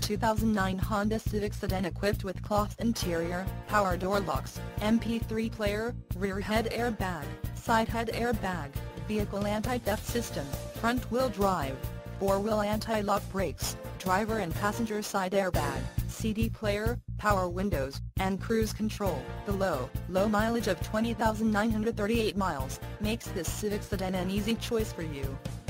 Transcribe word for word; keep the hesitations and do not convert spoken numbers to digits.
two thousand nine Honda Civic Sedan equipped with cloth interior, power door locks, M P three player, rear head airbag, side head airbag, vehicle anti-theft system, front-wheel drive, four-wheel anti-lock brakes, driver and passenger side airbag, C D player, power windows, and cruise control. The low, low mileage of twenty thousand nine hundred thirty-eight miles makes this Civic Sedan an easy choice for you.